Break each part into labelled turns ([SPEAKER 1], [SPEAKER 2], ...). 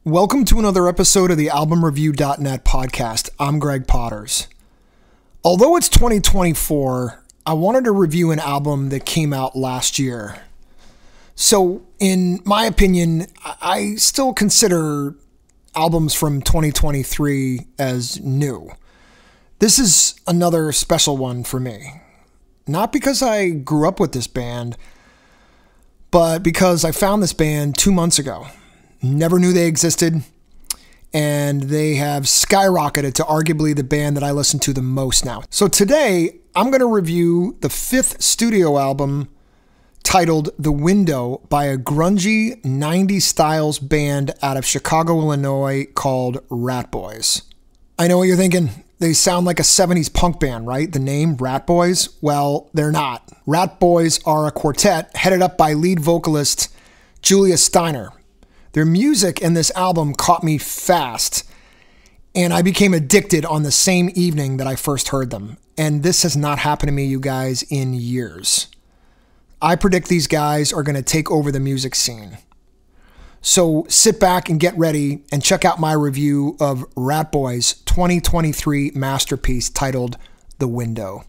[SPEAKER 1] Welcome to another episode of the albumreview.net podcast. I'm Greg Potters. Although it's 2024, I wanted to review an album that came out last year. So, in my opinion, I still consider albums from 2023 as new. This is another special one for me. Not because I grew up with this band, but because I found this band 2 months ago. Never knew they existed, and they have skyrocketed to arguably the band that I listen to the most now. So today, I'm going to review the fifth studio album titled The Window by a grungy 90s styles band out of Chicago, Illinois called Ratboys. I know what you're thinking. They sound like a 70s punk band, right? The name, Ratboys? Well, they're not. Ratboys are a quartet headed up by lead vocalist Julia Steiner. Their music in this album caught me fast, and I became addicted on the same evening that I first heard them. And this has not happened to me, you guys, in years. I predict these guys are going to take over the music scene. So sit back and get ready and check out my review of Ratboys' 2023 masterpiece titled The Window.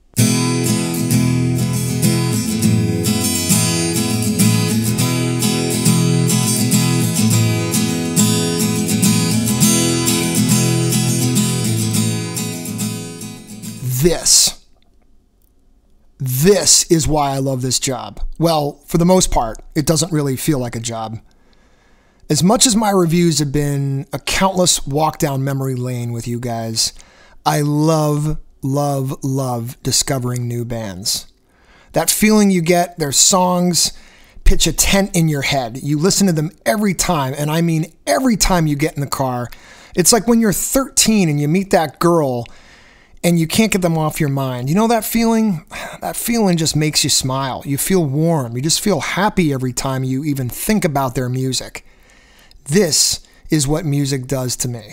[SPEAKER 1] This is why I love this job. Well, for the most part, it doesn't really feel like a job. As much as my reviews have been a countless walk down memory lane with you guys, I love discovering new bands. That feeling you get, their songs pitch a tent in your head. You listen to them every time, and I mean every time you get in the car. It's like when you're 13 and you meet that girl and you can't get them off your mind. You know that feeling? That feeling just makes you smile. You feel warm. You just feel happy every time you even think about their music. This is what music does to me.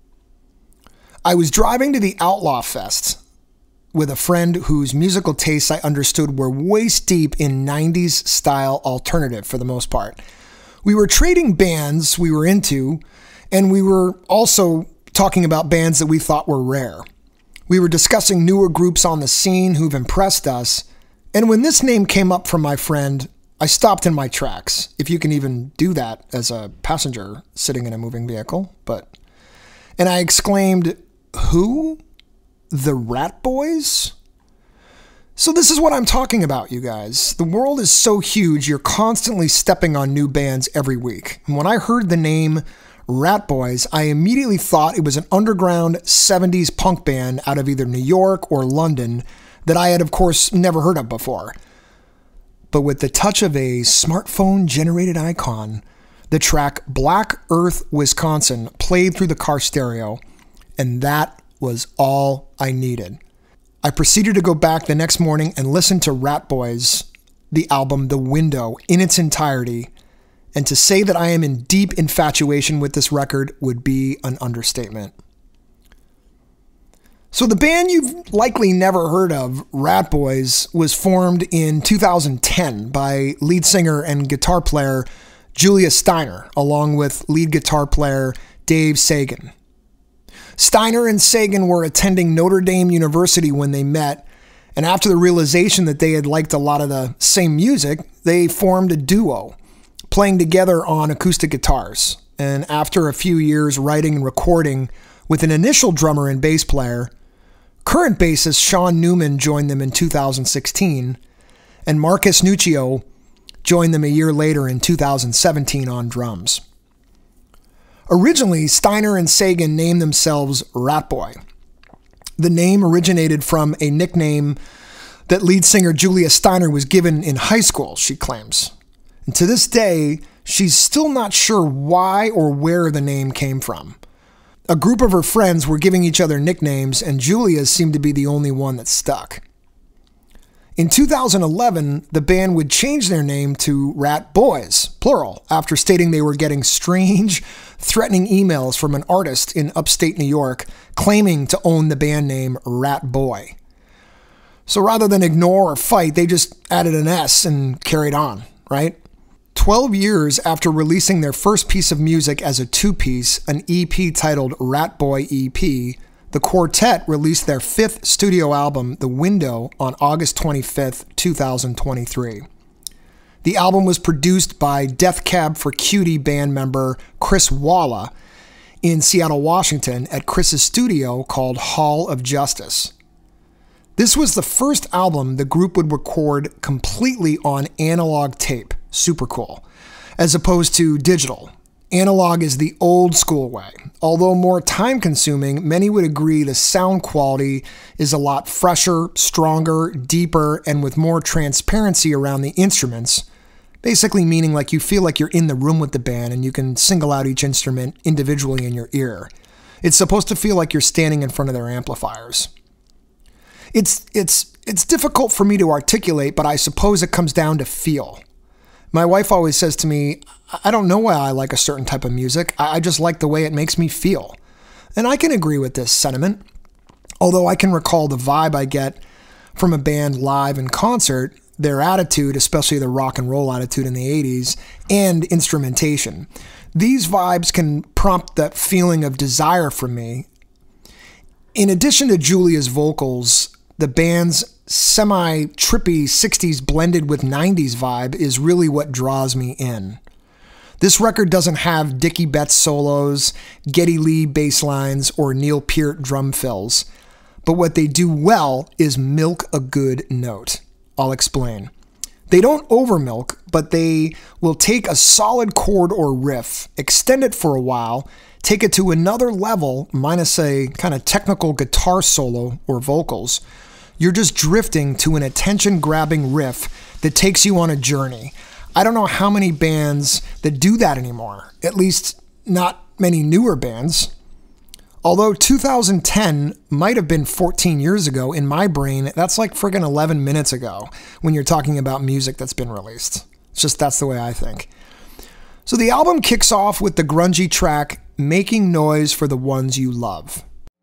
[SPEAKER 1] I was driving to the Outlaw Fest with a friend whose musical tastes I understood were waist deep in 90s style alternative for the most part. We were trading bands we were into, and we were also talking about bands that we thought were rare. We were discussing newer groups on the scene who've impressed us, and when this name came up from my friend, I stopped in my tracks, if you can even do that as a passenger sitting in a moving vehicle, and I exclaimed, "Who? The Ratboys?" So this is what I'm talking about, you guys. The world is so huge, you're constantly stepping on new bands every week. And when I heard the name Ratboys, I immediately thought it was an underground 70s punk band out of either New York or London that I had, of course, never heard of before. But with the touch of a smartphone-generated icon, the track Black Earth, Wisconsin played through the car stereo, and that was all I needed. I proceeded to go back the next morning and listen to Ratboys, the album The Window, in its entirety, and to say that I am in deep infatuation with this record would be an understatement. So the band you've likely never heard of, Ratboys, was formed in 2010 by lead singer and guitar player Julia Steiner, along with lead guitar player Dave Sagan. Steiner and Sagan were attending Notre Dame University when they met, and after the realization that they had liked a lot of the same music, they formed a duo, playing together on acoustic guitars. And after a few years writing and recording with an initial drummer and bass player, current bassist Sean Neumann joined them in 2016, and Marcus Nuccio joined them a year later in 2017 on drums. Originally, Steiner and Sagan named themselves Ratboy. The name originated from a nickname that lead singer Julia Steiner was given in high school, she claims. And to this day, she's still not sure why or where the name came from. A group of her friends were giving each other nicknames, and Julia's seemed to be the only one that stuck. In 2011, the band would change their name to Ratboys, plural, after stating they were getting strange, threatening emails from an artist in upstate New York claiming to own the band name Ratboy. So rather than ignore or fight, they just added an S and carried on, right? 12 years after releasing their first piece of music as a two-piece, an EP titled Ratboy EP, the quartet released their fifth studio album, The Window, on August 25th, 2023. The album was produced by Death Cab for Cutie band member Chris Walla in Seattle, Washington, at Chris's studio called Hall of Justice. This was the first album the group would record completely on analog tape, super cool, as opposed to digital. Analog is the old school way. Although more time consuming, many would agree the sound quality is a lot fresher, stronger, deeper, and with more transparency around the instruments. Basically meaning like you feel like you're in the room with the band and you can single out each instrument individually in your ear. It's supposed to feel like you're standing in front of their amplifiers. It's difficult for me to articulate, but I suppose it comes down to feel. My wife always says to me, I don't know why I like a certain type of music. I just like the way it makes me feel. And I can agree with this sentiment. Although I can recall the vibe I get from a band live in concert, their attitude, especially the rock and roll attitude in the 80s, and instrumentation. These vibes can prompt that feeling of desire from me. In addition to Julia's vocals, the band's semi-trippy 60s blended with 90s vibe is really what draws me in. This record doesn't have Dickie Betts solos, Geddy Lee bass lines, or Neil Peart drum fills. But what they do well is milk a good note. I'll explain. They don't overmilk, but they will take a solid chord or riff, extend it for a while, take it to another level, minus a kind of technical guitar solo or vocals. You're just drifting to an attention-grabbing riff that takes you on a journey. I don't know how many bands that do that anymore, at least not many newer bands. Although 2010 might have been 14 years ago, in my brain, that's like friggin' 11 minutes ago when you're talking about music that's been released. It's just that's the way I think. So the album kicks off with the grungy track, Making Noise for the Ones You Love.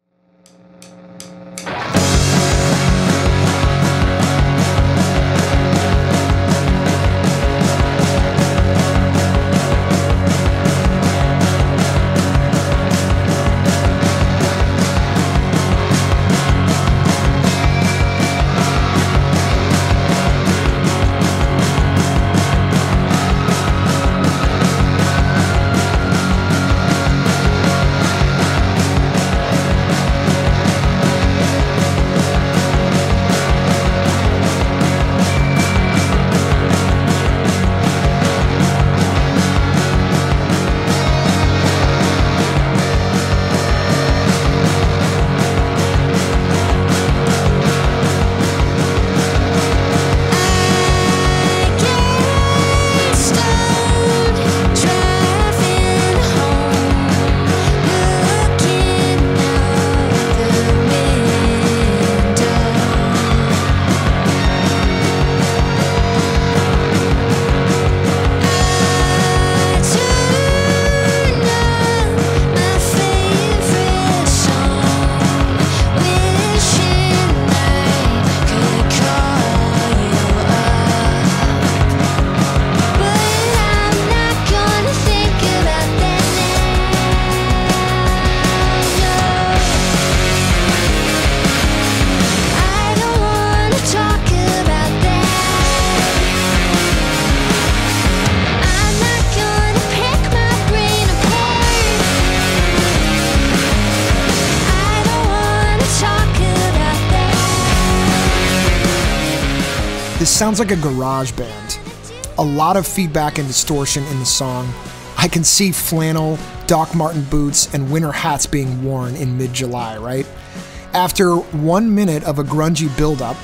[SPEAKER 1] This sounds like a garage band. A lot of feedback and distortion in the song. I can see flannel, Doc Marten boots, and winter hats being worn in mid-July, right? After 1 minute of a grungy build-up,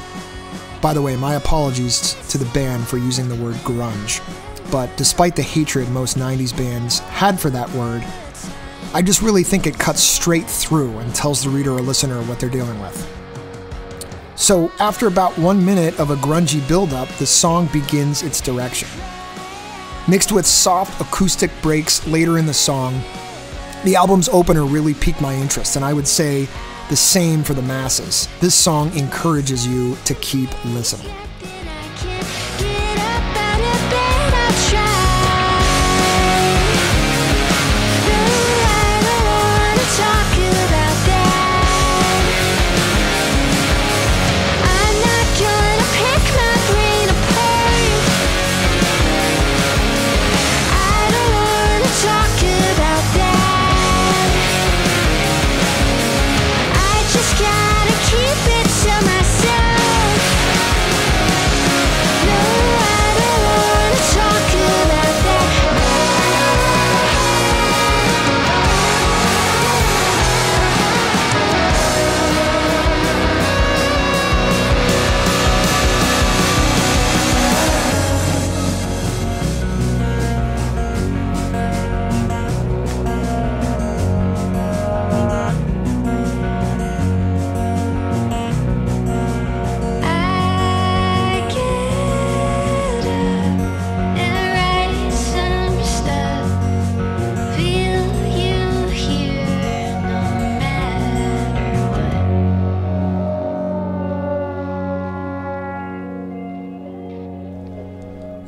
[SPEAKER 1] by the way, my apologies to the band for using the word grunge, but despite the hatred most 90s bands had for that word, I just really think it cuts straight through and tells the reader or listener what they're dealing with. So after about 1 minute of a grungy build-up, the song begins its direction. Mixed with soft acoustic breaks later in the song, the album's opener really piqued my interest, and I would say the same for the masses. This song encourages you to keep listening.
[SPEAKER 2] Get up out of bed, I'll try.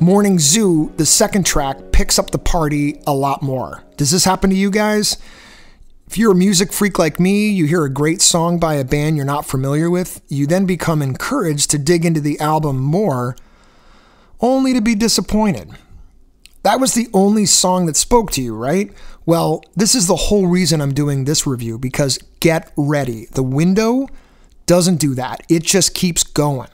[SPEAKER 1] Morning Zoo, the second track, picks up the party a lot more. Does this happen to you guys? If you're a music freak like me, you hear a great song by a band you're not familiar with, you then become encouraged to dig into the album more, only to be disappointed. That was the only song that spoke to you, right? Well, this is the whole reason I'm doing this review, because get ready. The Window doesn't do that. It just keeps going.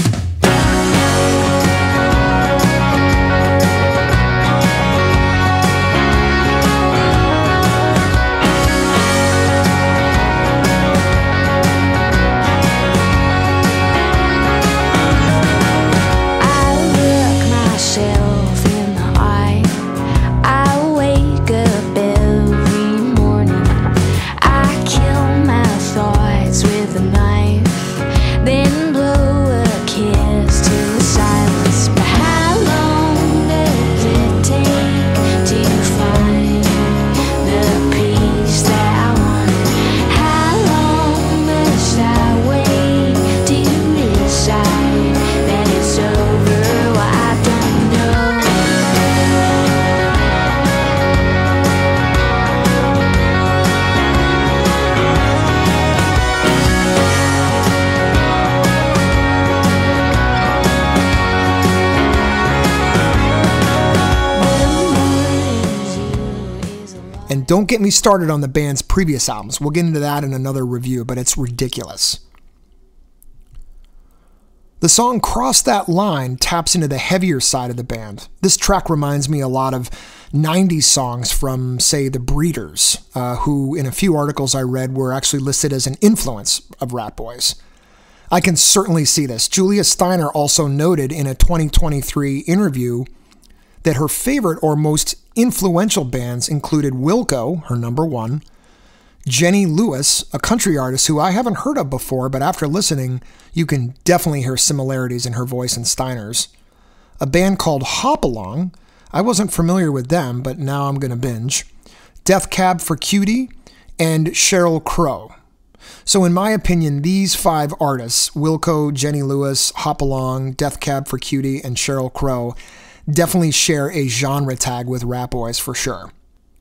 [SPEAKER 1] And don't get me started on the band's previous albums. We'll get into that in another review, but it's ridiculous. The song Cross That Line taps into the heavier side of the band. This track reminds me a lot of 90s songs from, say, the Breeders, who in a few articles I read were actually listed as an influence of Ratboys. I can certainly see this. Julia Steiner also noted in a 2023 interview that her favorite or most influential bands included Wilco, her number one, Jenny Lewis, a country artist who I haven't heard of before, but after listening, you can definitely hear similarities in her voice and Steiner's, a band called Hop Along. I wasn't familiar with them, but now I'm going to binge, Death Cab for Cutie, and Sheryl Crow. So in my opinion, these 5 artists, Wilco, Jenny Lewis, Hop Along, Death Cab for Cutie, and Sheryl Crow, definitely share a genre tag with Ratboys for sure.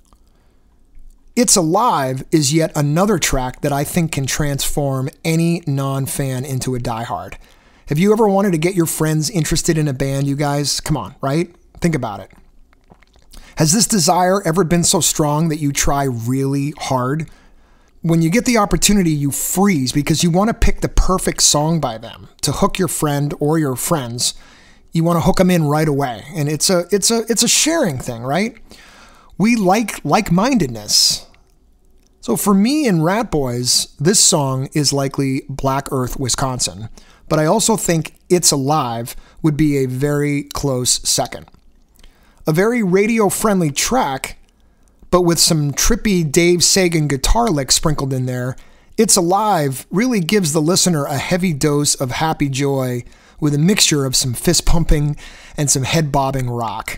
[SPEAKER 1] It's Alive is yet another track that I think can transform any non-fan into a diehard. Have you ever wanted to get your friends interested in a band, you guys? Come on, right? Think about it. Has this desire ever been so strong that you try really hard? When you get the opportunity, you freeze because you want to pick the perfect song by them to hook your friend or your friends. You want to hook them in right away. And it's a sharing thing, right? We like-mindedness. So for me and Ratboys, this song is likely Black Earth, Wisconsin. But I also think It's Alive would be a very close second. A very radio-friendly track, but with some trippy Dave Sagan guitar licks sprinkled in there, It's Alive really gives the listener a heavy dose of happy joy with a mixture of some fist pumping and some head bobbing rock.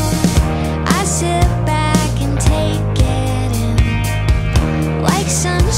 [SPEAKER 2] Sunshine.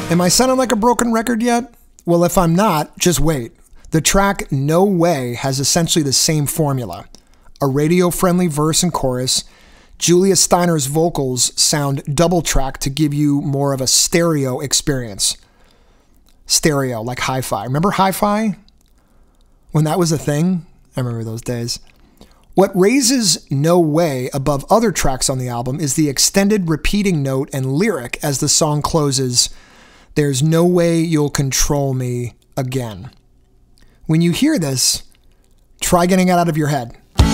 [SPEAKER 1] Am I sounding like a broken record yet? Well, if I'm not, just wait. The track No Way has essentially the same formula. A radio-friendly verse and chorus. Julia Steiner's vocals sound double-tracked to give you more of a stereo experience. Stereo, like hi-fi. Remember hi-fi? When that was a thing? I remember those days. What raises No Way above other tracks on the album is the extended repeating note and lyric as the song closes, "There's no way you'll control me again." When you hear this, try getting it out of your head.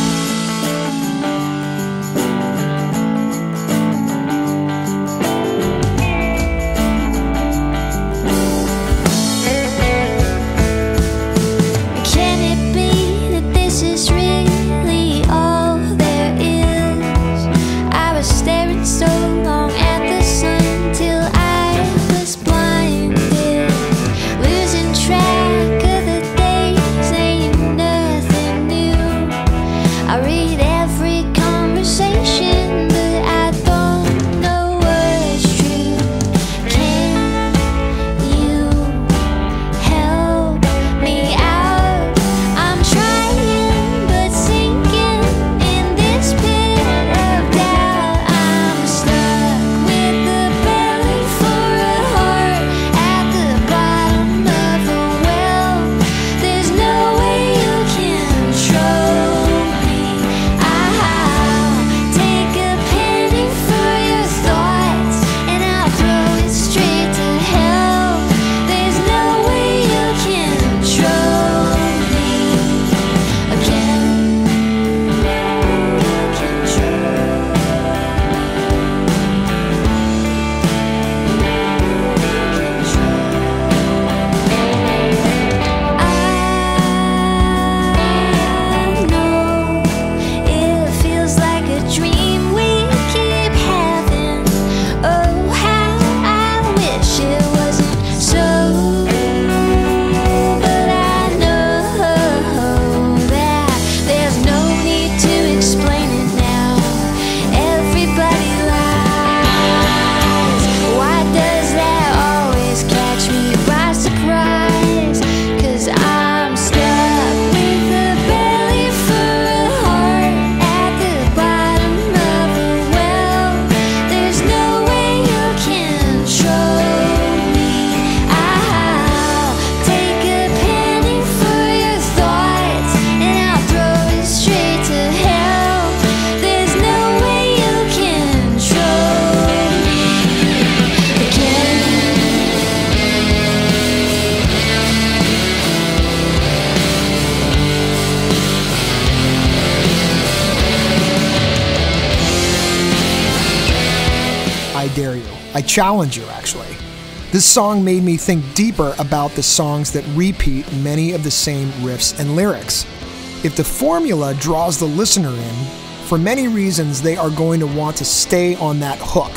[SPEAKER 1] I challenge you, actually. This song made me think deeper about the songs that repeat many of the same riffs and lyrics. If the formula draws the listener in, for many reasons they are going to want to stay on that hook.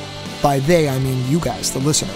[SPEAKER 1] By they, I mean you guys, the listener.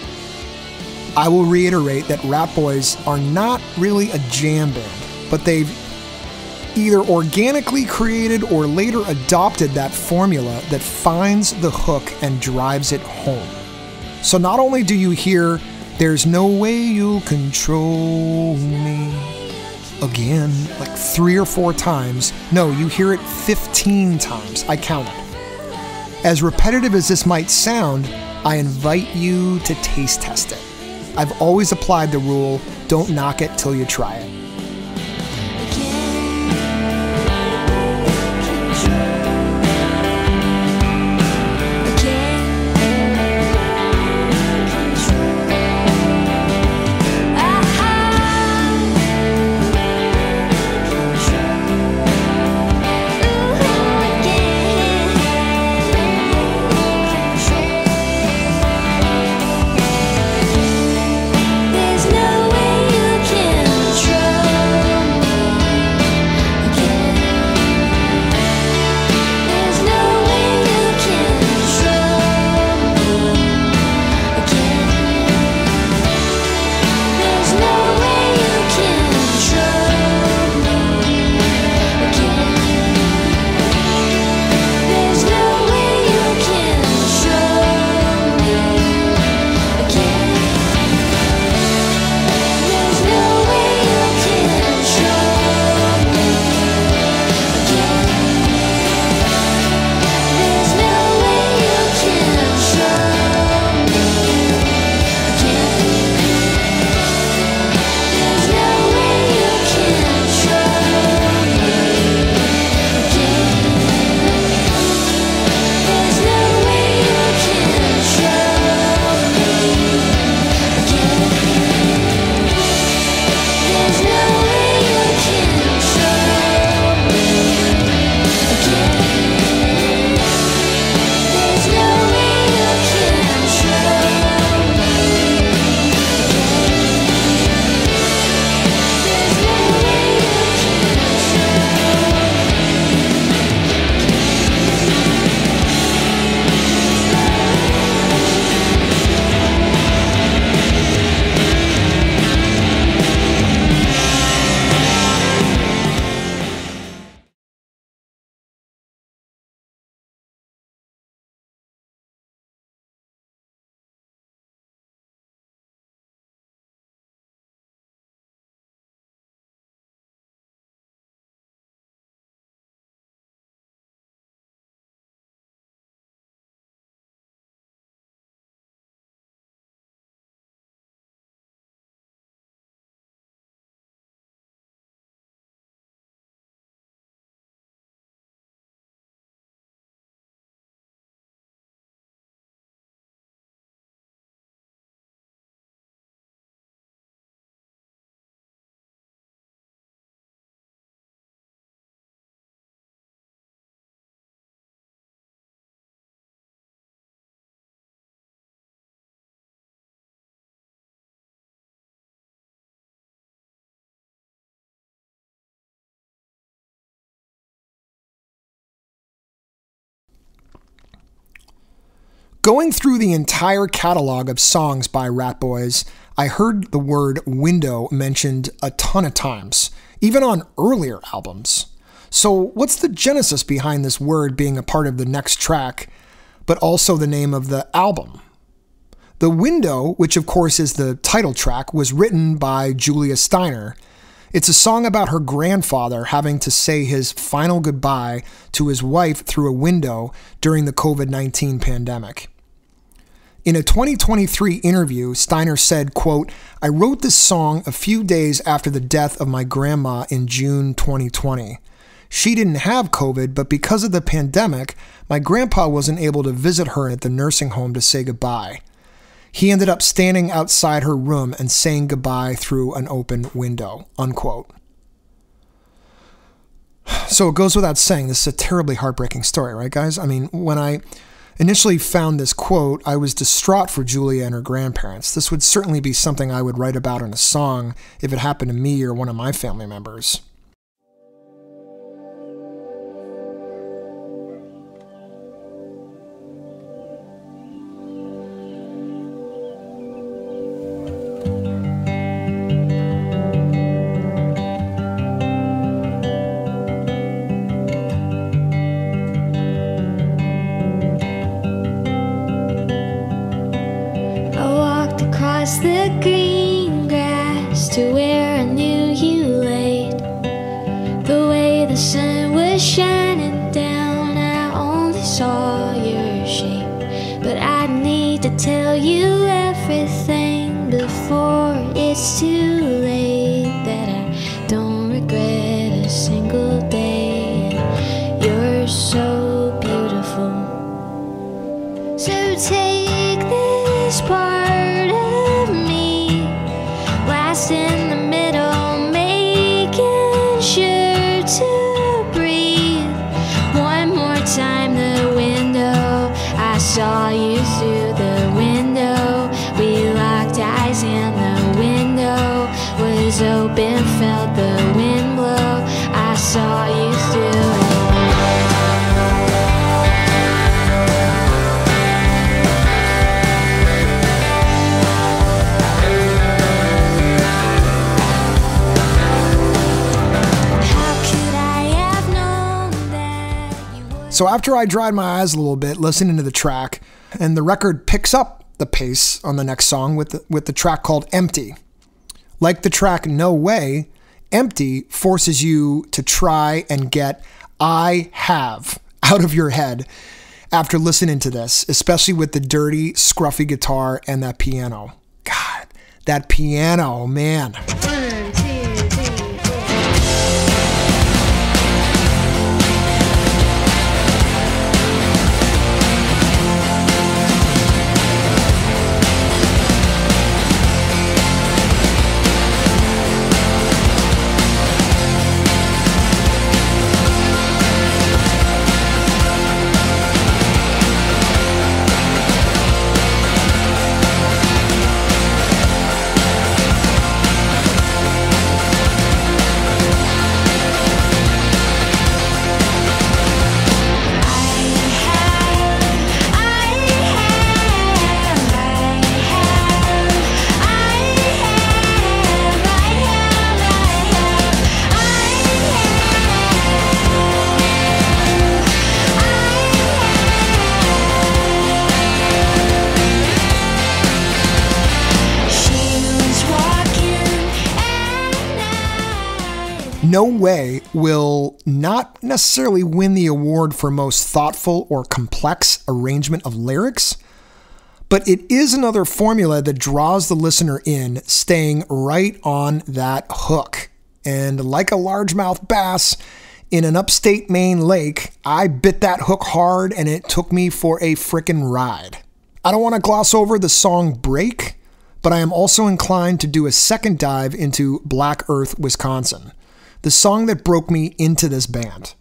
[SPEAKER 1] I will reiterate that Ratboys are not really a jam band, but they've either organically created or later adopted that formula that finds the hook and drives it home. So not only do you hear "There's no way you'll control me" again, like 3 or 4 times, no, you hear it 15 times. I counted. As repetitive as this might sound, I invite you to taste test it. I've always applied the rule, don't knock it till you try it.
[SPEAKER 2] There's no way you can
[SPEAKER 1] Going through the entire catalog of songs by Ratboys, I heard the word window mentioned a ton of times, even on earlier albums. So what's the genesis behind this word being a part of the next track, but also the name of the album? The Window, which of course is the title track, was written by Julia Steiner. It's a song about her grandfather having to say his final goodbye to his wife through a window during the COVID-19 pandemic. In a 2023 interview, Steiner said, quote, "I wrote this song a few days after the death of my grandma in June 2020. She didn't have COVID, but because of the pandemic, my grandpa wasn't able to visit her at the nursing home to say goodbye. He ended up standing outside her room and saying goodbye through an open window," unquote. So it goes without saying, this is a terribly heartbreaking story, right, guys? I mean, when I initially found this quote, I was distraught for Julia and her grandparents. This would certainly be something I would write about in a song if it happened to me or one of my family members.
[SPEAKER 2] The green grass to where I knew you laid. The way the sun was shining down, I only saw your shape. But I need to tell you everything before it's too late, that I don't regret a single day. You're so beautiful. So take this part in the middle, making sure to breathe. One more time, the window. I saw you through the window. We locked eyes and the window was open, felt the wind blow. I saw you through it.
[SPEAKER 1] So after I dried my eyes a little bit listening to the track, and the record picks up the pace on the next song with the track called Empty. Like the track No Way, Empty forces you to try and get I have out of your head after listening to this, especially with the dirty, scruffy guitar and that piano. God, that piano, man. No Way will not necessarily win the award for most thoughtful or complex arrangement of lyrics, but it is another formula that draws the listener in, staying right on that hook. And like a largemouth bass in an upstate Maine lake, I bit that hook hard and it took me for a frickin' ride. I don't want to gloss over the song Break, but I am also inclined to do a second dive into Black Earth, Wisconsin, the song that broke me into this band.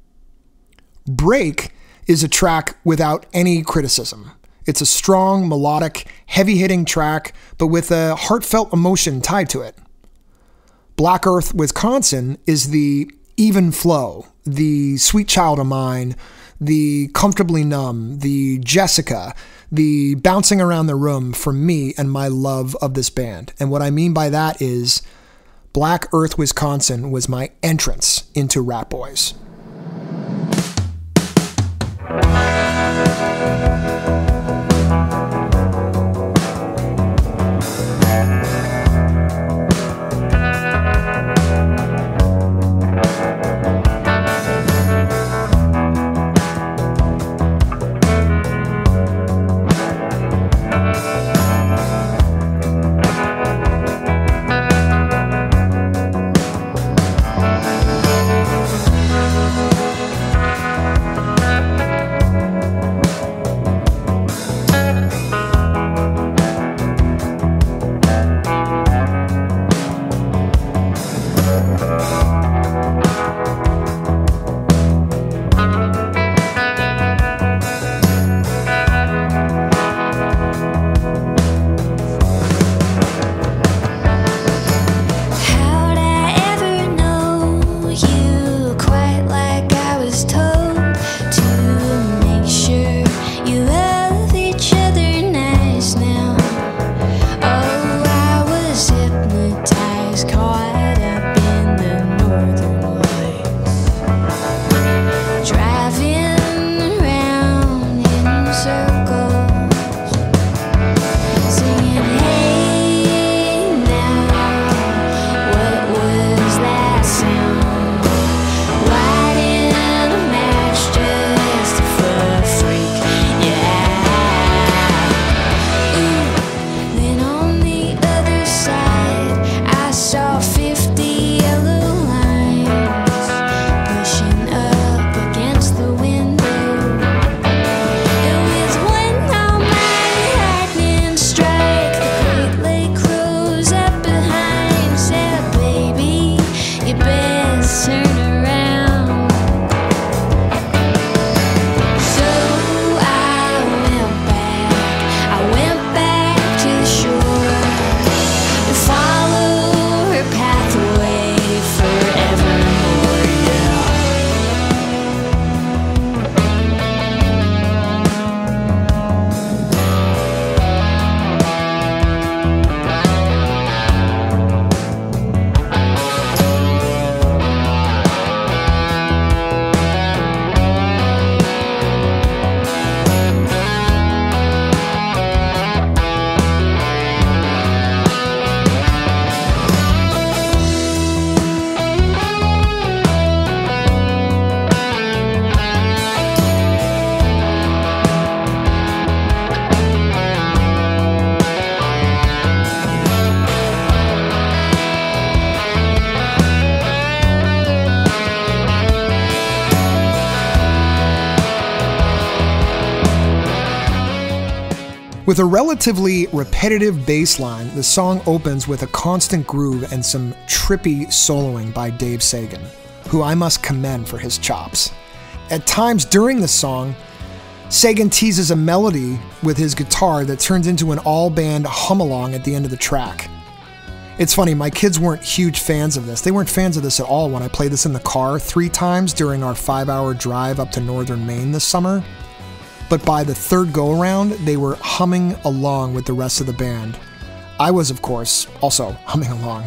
[SPEAKER 1] Break is a track without any criticism. It's a strong, melodic, heavy-hitting track, but with a heartfelt emotion tied to it. Black Earth, Wisconsin is the even flow, the Sweet Child of Mine, the Comfortably Numb, the Jessica, the Bouncing Around the Room for me and my love of this band. And what I mean by that is Black Earth, Wisconsin was my entrance into Ratboys. With a relatively repetitive bass line, the song opens with a constant groove and some trippy soloing by Dave Sagan, who I must commend for his chops. At times during the song, Sagan teases a melody with his guitar that turns into an all-band hum-along at the end of the track. It's funny, my kids weren't huge fans of this. They weren't fans of this at all when I played this in the car 3 times during our 5-hour drive up to northern Maine this summer. But by the third go-around, they were humming along with the rest of the band. I was, of course, also humming along.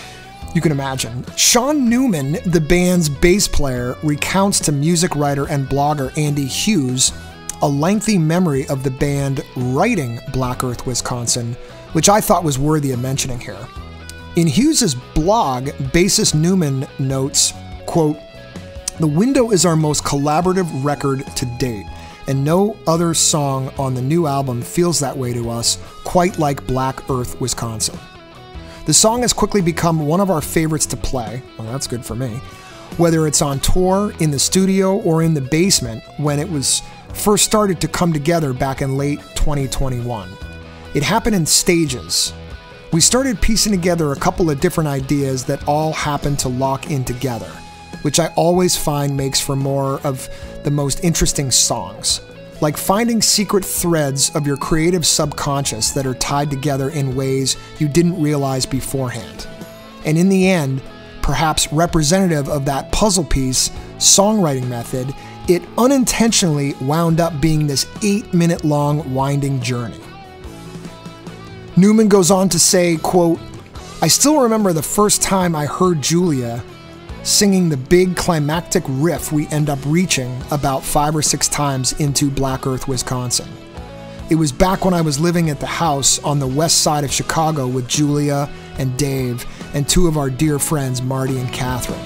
[SPEAKER 1] You can imagine. Sean Neumann, the band's bass player, recounts to music writer and blogger Andy Hughes a lengthy memory of the band writing Black Earth, Wisconsin, which I thought was worthy of mentioning here. In Hughes' blog, bassist Neumann notes, quote, "The Window is our most collaborative record to date, and no other song on the new album feels that way to us, quite like Black Earth, Wisconsin. The song has quickly become one of our favorites to play," well, that's good for me, "whether it's on tour, in the studio, or in the basement when it was first started to come together back in late 2021. It happened in stages. We started piecing together a couple of different ideas that all happened to lock in together, which I always find makes for more of the most interesting songs. Like finding secret threads of your creative subconscious that are tied together in ways you didn't realize beforehand. And in the end, perhaps representative of that puzzle piece songwriting method it unintentionally wound up being this 8-minute long winding journey. Neumann goes on to say, quote, "I still remember the first time I heard Julia singing the big climactic riff we end up reaching about 5 or 6 times into Black Earth, Wisconsin. It was back when I was living at the house on the west side of Chicago with Julia and Dave and 2 of our dear friends, Marty and Catherine.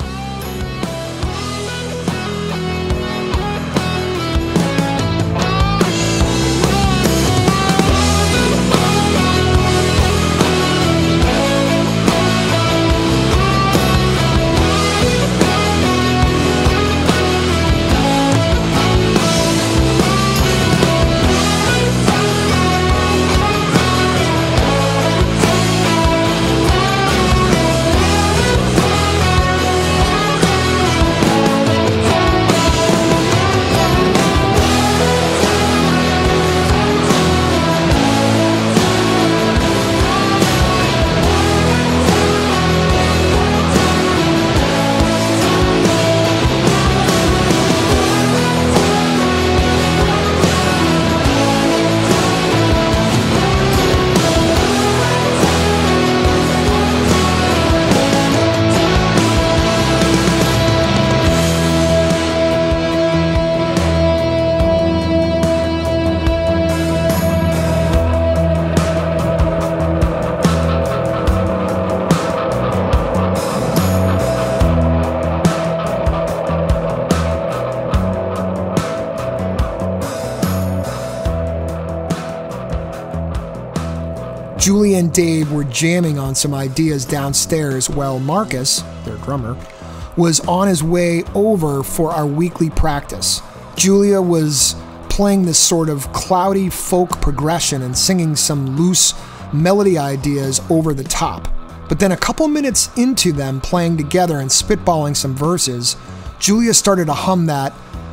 [SPEAKER 1] Julia and Dave were jamming on some ideas downstairs while Marcus, their drummer, was on his way over for our weekly practice. Julia was playing this sort of cloudy folk progression and singing some loose melody ideas over the top. But then a couple minutes into them playing together and spitballing some verses, Julia started to hum that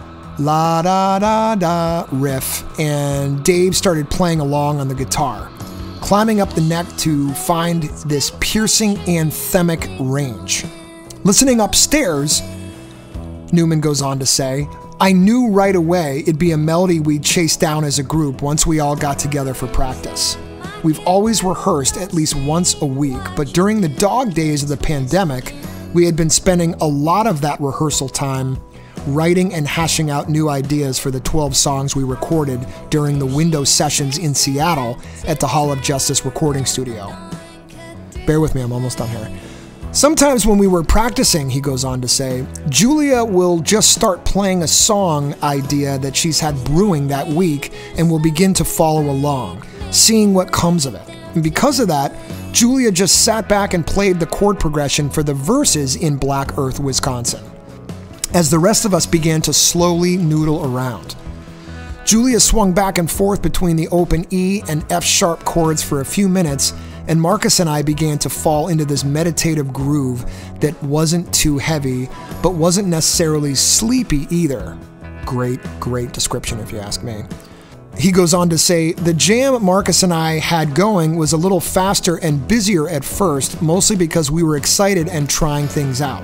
[SPEAKER 1] la da da da riff, and Dave started playing along on the guitar, climbing up the neck to find this piercing anthemic range. Listening upstairs, Neumann goes on to say, I knew right away it'd be a melody we'd chase down as a group once we all got together for practice. We've always rehearsed at least once a week, but during the dog days of the pandemic, we had been spending a lot of that rehearsal time writing and hashing out new ideas for the 12 songs we recorded during the window sessions in Seattle at the Hall of Justice recording studio. Bear with me, I'm almost done here. Sometimes when we were practicing, he goes on to say, Julia will just start playing a song idea that she's had brewing that week and will begin to follow along, seeing what comes of it. And because of that, Julia just sat back and played the chord progression for the verses in Black Earth, Wisconsin, as the rest of us began to slowly noodle around. Julia swung back and forth between the open E and F sharp chords for a few minutes, and Marcus and I began to fall into this meditative groove that wasn't too heavy, but wasn't necessarily sleepy either. Great description if you ask me. He goes on to say, the jam Marcus and I had going was a little faster and busier at first, mostly because we were excited and trying things out.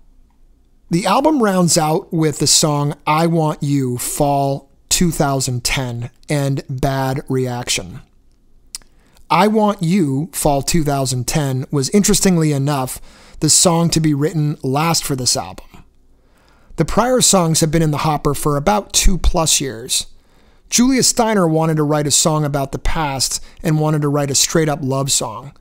[SPEAKER 1] The album rounds out with the song I Want You, Fall 2010, and Bad Reaction. I Want You, Fall 2010, was interestingly enough the song to be written last for this album. The prior songs have been in the hopper for about 2+ years. Julia Steiner wanted to write a song about the past and wanted to write a straight-up love song.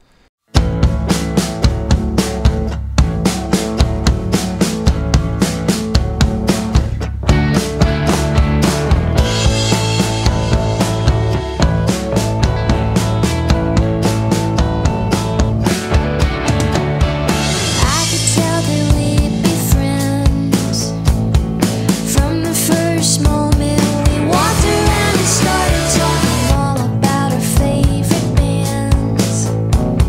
[SPEAKER 2] Started talking all about our favorite bands.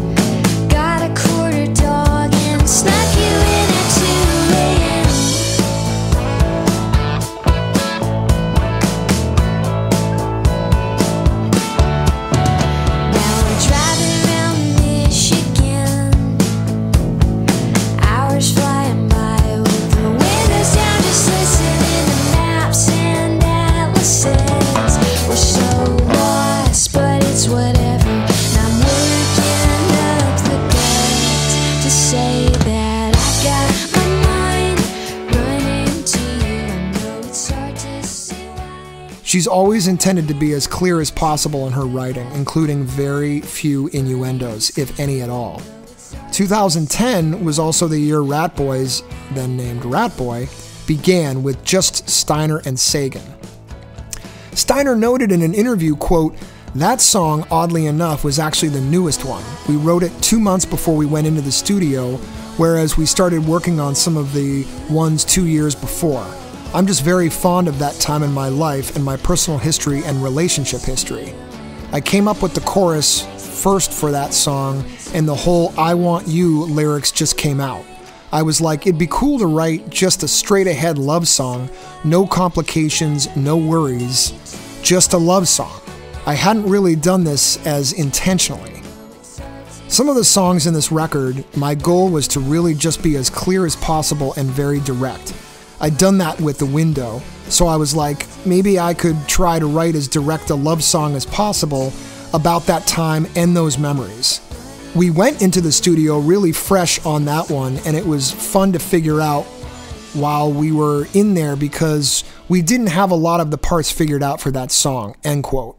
[SPEAKER 1] She's always intended to be as clear as possible in her writing, including very few innuendos, if any at all. 2010 was also the year Ratboys, then named Ratboy, began with just Steiner and Sagan. Steiner noted in an interview, quote, "That song, oddly enough, was actually the newest one. We wrote it 2 months before we went into the studio, whereas we started working on some of the ones 2 years before. I'm just very fond of that time in my life and my personal history and relationship history. I came up with the chorus first for that song, and the whole 'I want you' lyrics just came out. I was like, it'd be cool to write just a straight-ahead love song, no complications, no worries, just a love song. I hadn't really done this as intentionally. Some of the songs in this record, my goal was to really just be as clear as possible and very direct. I'd done that with The Window, so I was like, maybe I could try to write as direct a love song as possible about that time and those memories. We went into the studio really fresh on that one, and it was fun to figure out while we were in there because we didn't have a lot of the parts figured out for that song," end quote.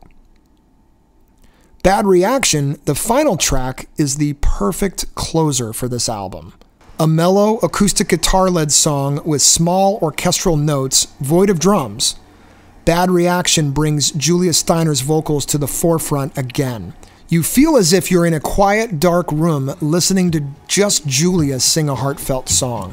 [SPEAKER 1] Bad Reaction, the final track, is the perfect closer for this album. A mellow acoustic guitar-led song with small orchestral notes, void of drums. Bad Reaction brings Julia Steiner's vocals to the forefront again. You feel as if you're in a quiet, dark room listening to just Julia sing a heartfelt song.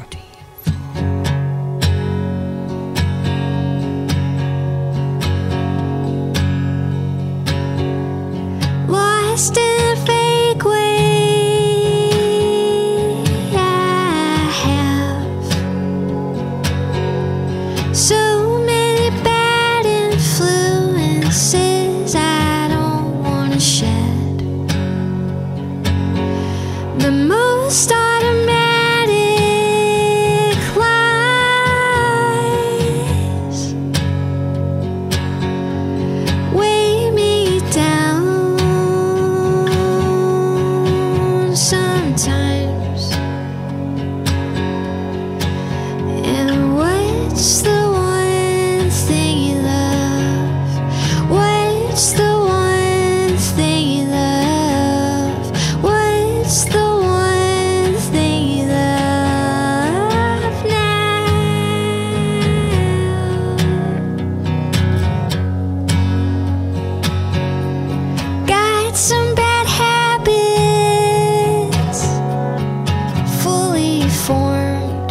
[SPEAKER 2] Lost in a fake way I have so many bad influences I don't want to shed. The most automatic lies weigh me down sometimes. And what's the one thing you love? What's the one thing you love? What's the one thing you love now? Got some bad habits fully formed.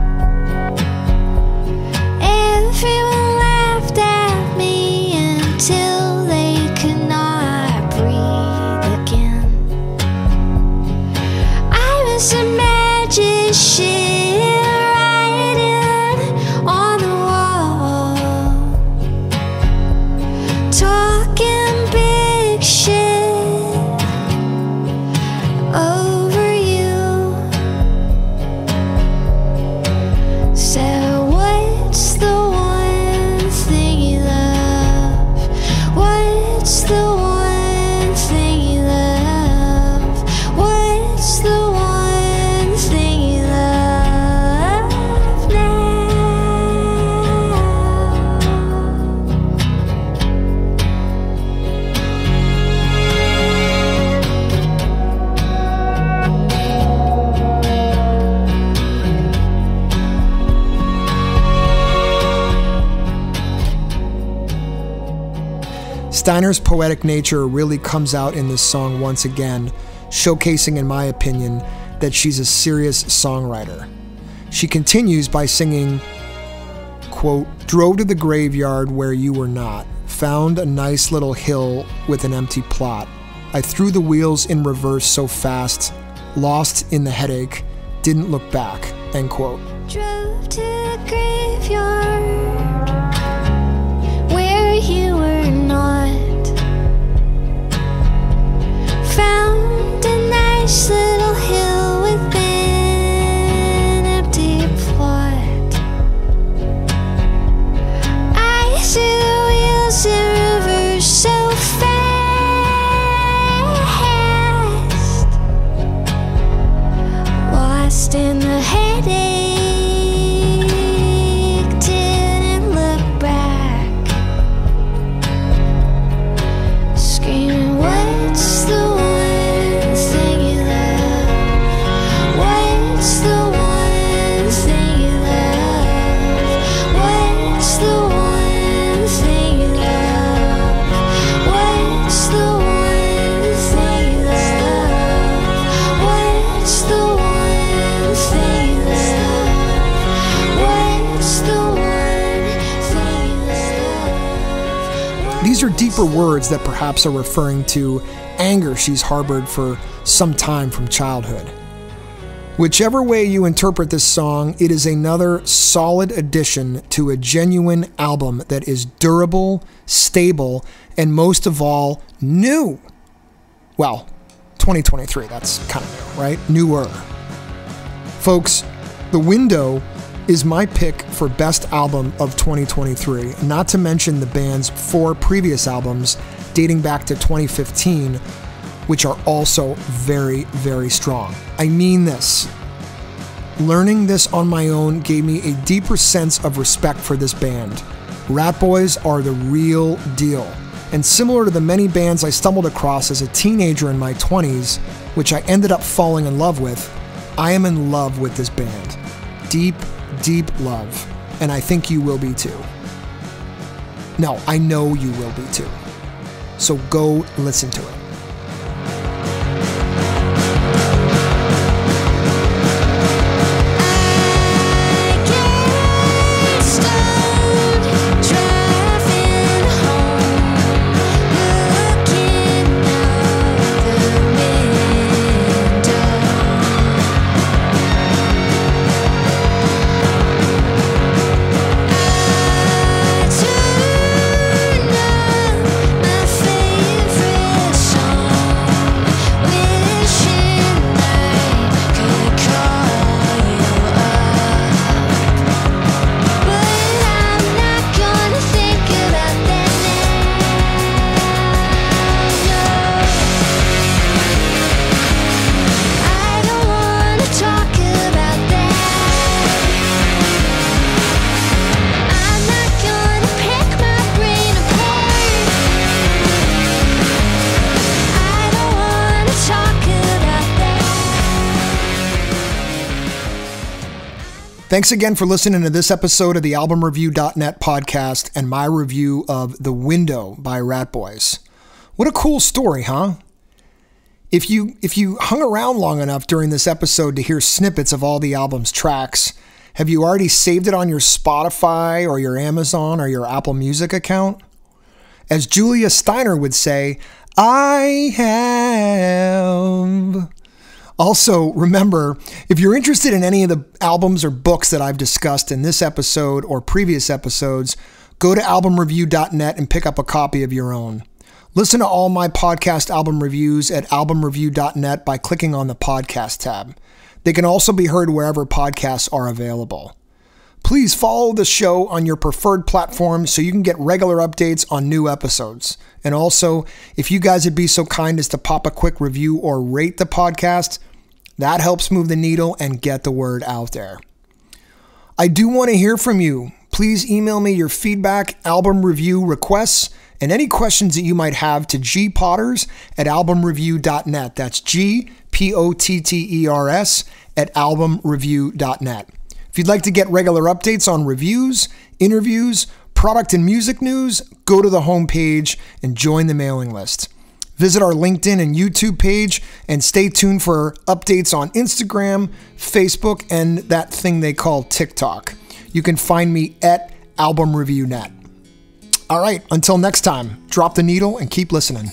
[SPEAKER 2] Everyone laughed at me until they could not breathe again. I was a magician writing on the wall, talking big shit over you. So what's the one thing you love? What's the one thing you love? What's the one thing you love now?
[SPEAKER 1] Steiner's poetic nature really comes out in this song once again, showcasing, in my opinion, that she's a serious songwriter. She continues by singing, quote, "Drove to the graveyard where you were not, found a nice little hill with an empty plot. I threw the wheels in reverse so fast, lost in the headache, didn't look back," end quote.
[SPEAKER 2] Drove to the graveyard where you were not, found a nice little hill with an empty plot. I see the wheels in reverse so fast, lost in the headache, didn't
[SPEAKER 1] deeper words that perhaps are referring to anger she's harbored for some time from childhood. Whichever way you interpret this song, it is another solid addition to a genuine album that is durable, stable, and most of all, new. Well, 2023, that's kind of new, right? Newer. Folks, The Window is my pick for best album of 2023, not to mention the band's 4 previous albums dating back to 2015, which are also very, very strong. I mean this. Learning this on my own gave me a deeper sense of respect for this band. Ratboys are the real deal. And similar to the many bands I stumbled across as a teenager in my 20s, which I ended up falling in love with, I am in love with this band. Deep, deep love. And I think you will be too. No, I know you will be too. So go listen to it. Thanks again for listening to this episode of the AlbumReview.net podcast and my review of The Window by Ratboys. What a cool story, huh? If you hung around long enough during this episode to hear snippets of all the album's tracks, have you already saved it on your Spotify or your Amazon or your Apple Music account? As Julia Steiner would say, I have. Also, remember, if you're interested in any of the albums or books that I've discussed in this episode or previous episodes, go to albumreview.net and pick up a copy of your own. Listen to all my podcast album reviews at albumreview.net by clicking on the podcast tab. They can also be heard wherever podcasts are available. Please follow the show on your preferred platform so you can get regular updates on new episodes. And also, if you guys would be so kind as to pop a quick review or rate the podcast, that helps move the needle and get the word out there. I do want to hear from you. Please email me your feedback, album review requests, and any questions that you might have to gpotters@albumreview.net. That's GPOTTERS @albumreview.net. If you'd like to get regular updates on reviews, interviews, product and music news, go to the homepage and join the mailing list. Visit our LinkedIn and YouTube page and stay tuned for updates on Instagram, Facebook, and that thing they call TikTok. You can find me at AlbumReviewNet. All right, until next time, drop the needle and keep listening.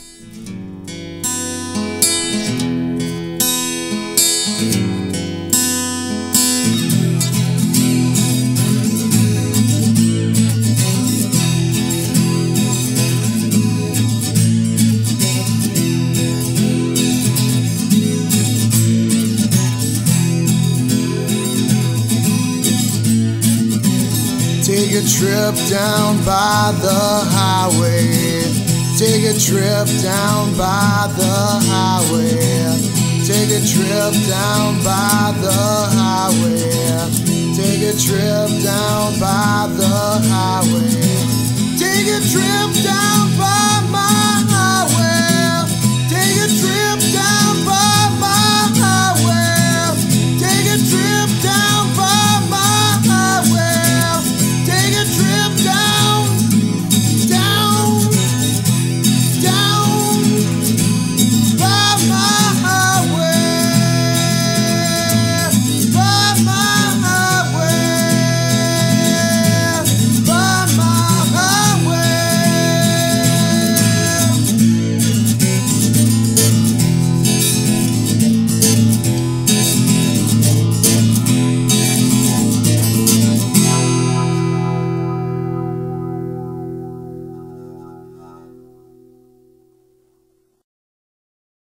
[SPEAKER 3] Take a trip down by the highway. Take a trip down by the highway. Take a trip down by the highway. Take a trip down by the highway. Take a trip down by my